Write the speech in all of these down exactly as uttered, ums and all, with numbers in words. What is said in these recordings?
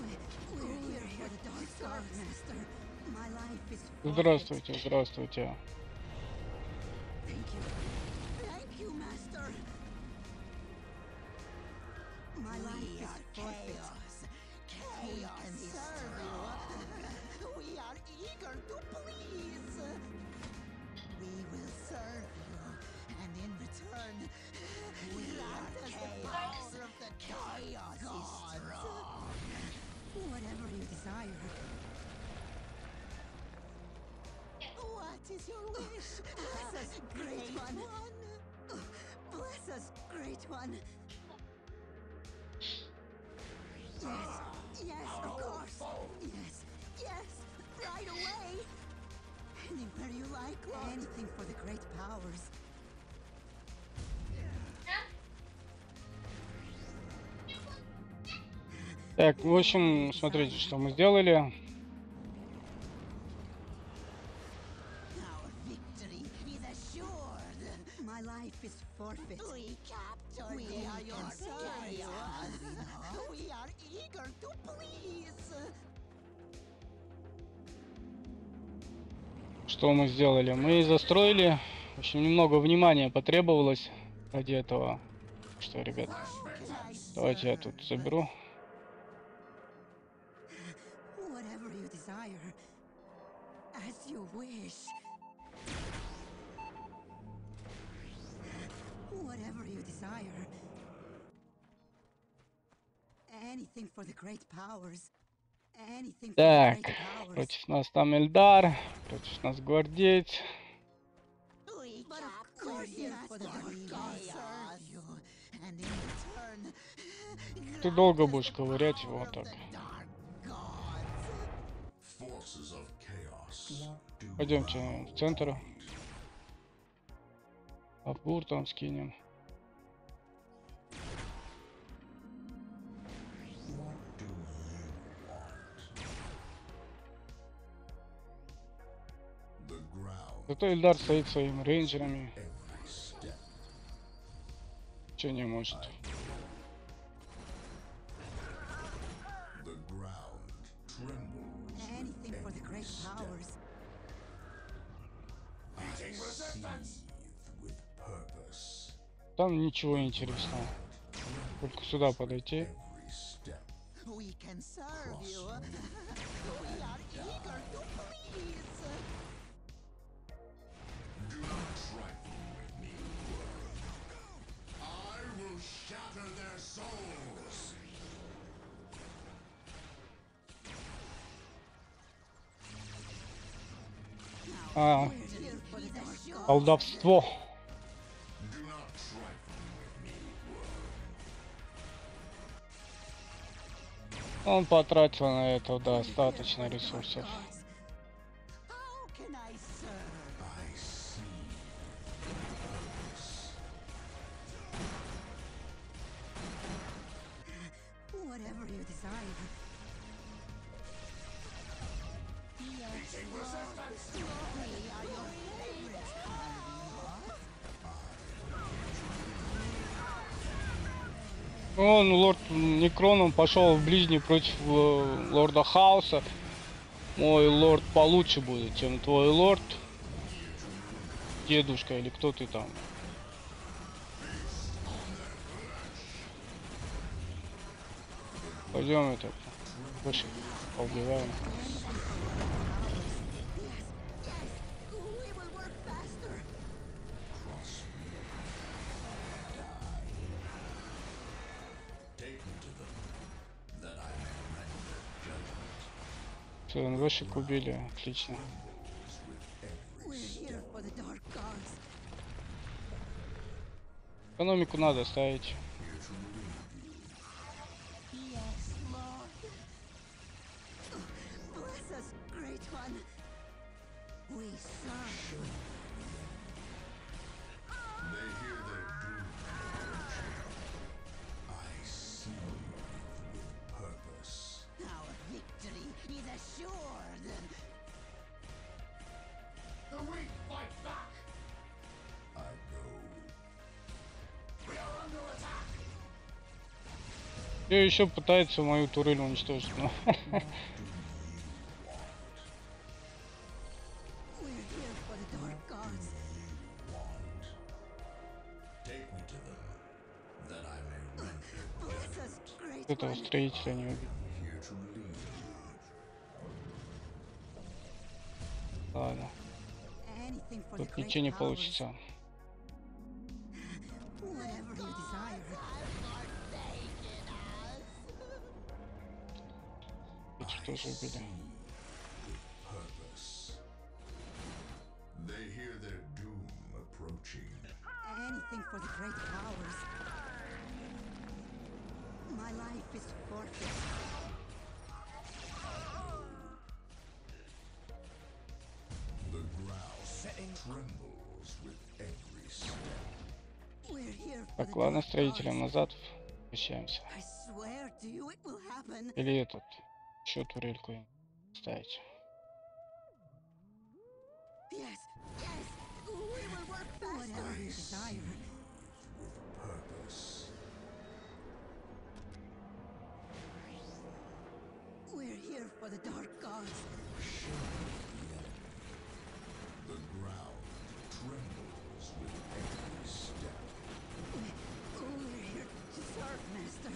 Здравствуйте, здравствуйте. My life is chaos. Chaos is strong. We are eager to please. We will serve you, and in return, we grant us the power of the chaos gods. Whatever you desire. What is your wish? Bless us, great one. Bless us, great one. Yes, yes, of course. Yes, yes, right away. Anywhere you like, Lord. Anything for the great powers. Так, в общем, смотрите, что мы сделали. Our victory is assured. My life is forfeit. We captured we are your chaos. We are eager to please. Что мы сделали? Мы застроили. В общем, немного внимания потребовалось ради этого. Что, ребят, давайте я тут заберу. Whatever you desire, as you wish. Whatever you desire. Anything for the great powers. Anything for the Так, great powers. против нас там Эльдар, против нас гвардеец. But of course you're for the dark gods. And in return, Ты долго будешь ковырять его вот так. Пойдемте в центр. Авгур там скинем. Зато Эльдар стоит своими рейнджерами. Че не может. anything for the great powers. Там ничего интересного. Только сюда подойти. We can serve you. We are eager to please. Do not trifle with me, world. I will shatter their souls. А, колдовство. Do not trifle with me, world. Он потратил на это достаточно ресурсов. How can I serve? I see. Whatever you desire. Yes, Lord. We are your favorites, Он, лорд Некроном, пошел в ближний против э, лорда Хаоса. Мой лорд получше будет, чем твой лорд. Дедушка или кто ты там. Пойдем это. Больше поубиваем. We will work faster. Take me to them, that I may render judgment. Все, НВшек убили. Отлично. We're here for the dark gods. Экономику надо ставить. Yes, Lord. Bless us, great one. We serve you. They hear their doom approaching. I see with purpose. Our victory is assured. The weak fight back. I know. We are under attack. И еще пытается мою турель уничтожить. Но We're here for the dark gods. Take me to them, that I may render Bless us, great этого one. строителя не убить. here to relieve you. Ладно, Anything for the тут great ничего не powers. получится. Whatever you desire. Эти тоже убили. Purpose. They hear their doom approaching. Anything for the great powers. My life is forfeit. The ground trembles with every step. We're here for Так, the ладно, dark строителям gods. назад. Возвращаемся. I swear to you it will happen. Или этот. Еще турельку им ставить. Yes, yes. We will work faster. Whatever you desire. Purpose. We're here for the dark gods. The ground trembles with every step. We're here to serve, Master.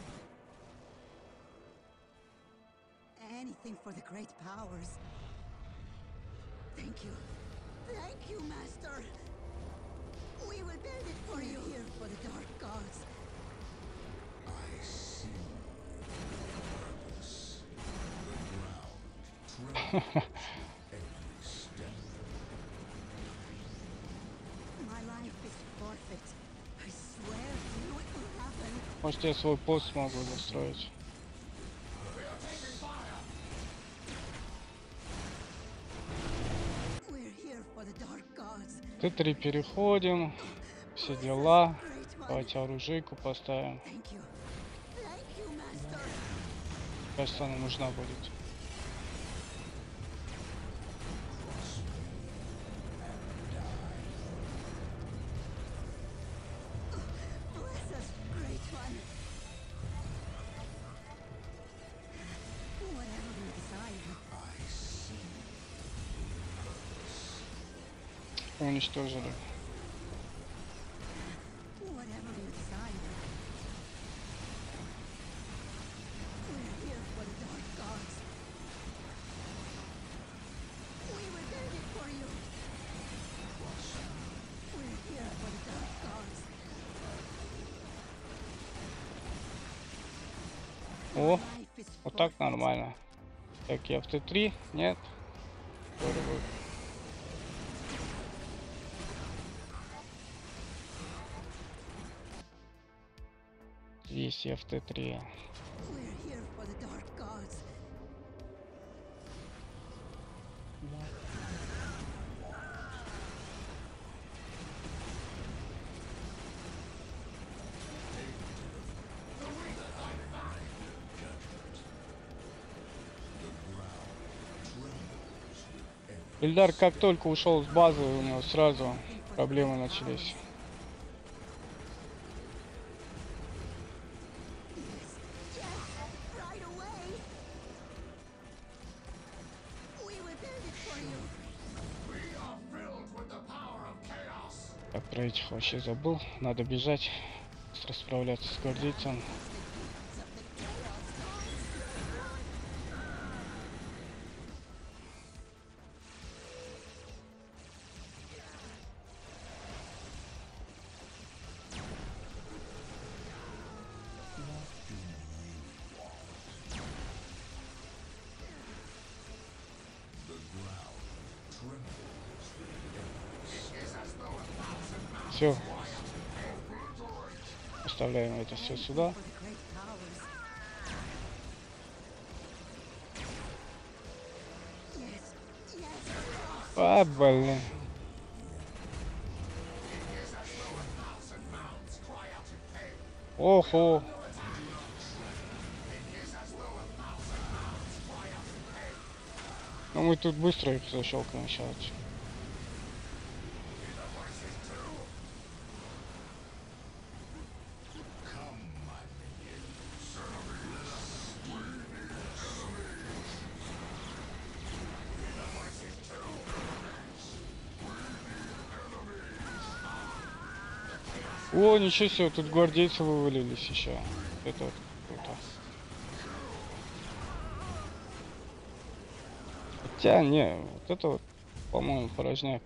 Anything for the great powers. Thank you. Thank you, Master. We will build it for you. Here for the dark gods. I see purpose. The ground trembles with every step. My life is forfeit. I swear to you it will happen. Может, я свой пост смогу застроить. We're here for the dark gods. Т три переходим. Все дела. Great one. Давайте оружейку поставим. Thank you. Thank you, Master. Кажется, она нужна будет. Bless us, great one. Whatever you desire. I see Уничтожили. Whatever you desire. We're here for the dark gods. We will build it for you. We're here for the dark gods. О, Life is вот так forfeit. нормально. Так, я в Т три? Нет. Здорово. Здесь я в Т три. We're here for the dark gods. Ильдар как только ушел с базы, у него сразу проблемы начались. Right away. We will build it for you. we are filled with the power of chaos. Так, про этих вообще забыл. Надо бежать. Быстро справляться с гвардейцем. Все. Оставляем это все сюда. For the great powers. Yes, yes. А, блин. Охо. Ну мы тут быстро их защелкаем сейчас. Come, my minions. О, ничего себе, тут гвардейцы вывалились еще. Это вот круто. Хотя, не, вот это вот, по-моему, порожняк.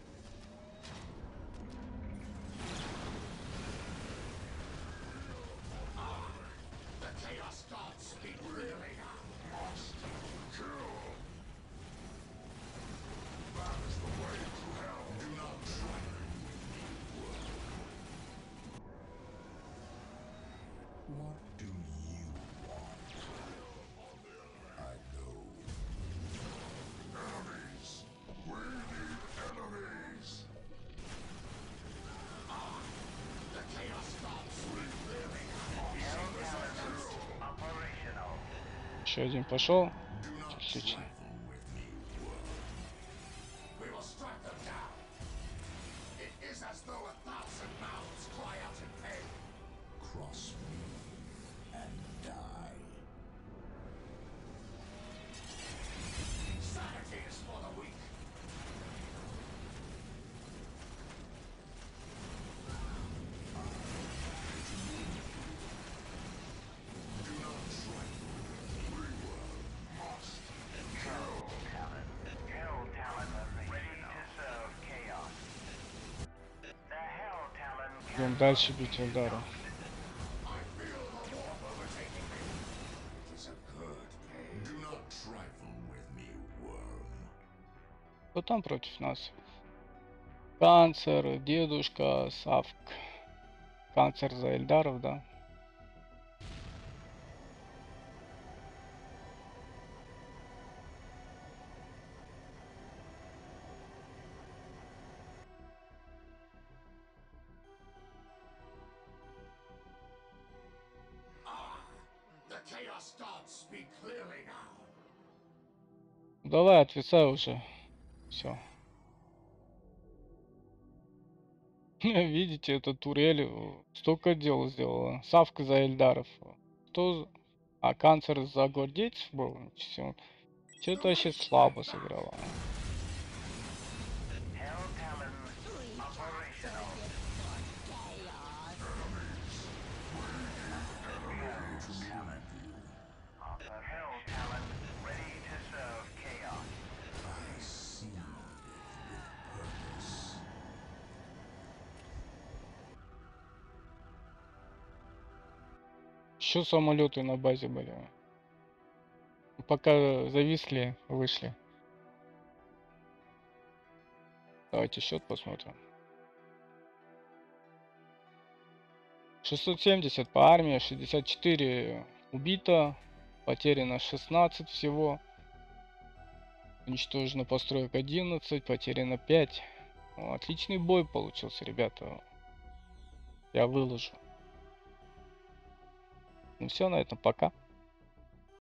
The Chaos Gods speak clearly now. That is the way to hell. Do not try with me, worm. What do you want? I know. Enemies! We need enemies! Ah! The Chaos Gods speak clearly now. Operational. Еще один пошел. Do not Отлично. trifle with me, worm. We will strike them down. It is as though a thousand mouths cry out in pain. Cross me and die. Sanity is for the weak. Do not trifle with me, worm. Must kill. Hell Talon ready to serve chaos. The Hell Talon Идем дальше бить Эльдара. I feel the warp overtaking me. It is a good pain. Do not trifle with me, worm. Кто там против нас? Канцер, дедушка, Савк. Канцер за Эльдаров, да? Ah! The Chaos Gods speak clearly now. Давай, отвисай уже. Все. Видите, эта турель э, столько дел сделала. Савка за Эльдаров. Кто... за- А Канцер за гвардейцев был? Что-то вообще слабо сыграла. Hell Talon operational. Hell Talon ready to serve chaos. I see it with purpose. Еще самолеты на базе были. Пока зависли, вышли. Давайте счет посмотрим. шестьсот семьдесят по армии, шестьдесят четыре убито, потеряно шестнадцать всего. Уничтожено построек одиннадцать, потеряно пять. О, отличный бой получился, ребята. Я выложу. Ну все, на этом пока.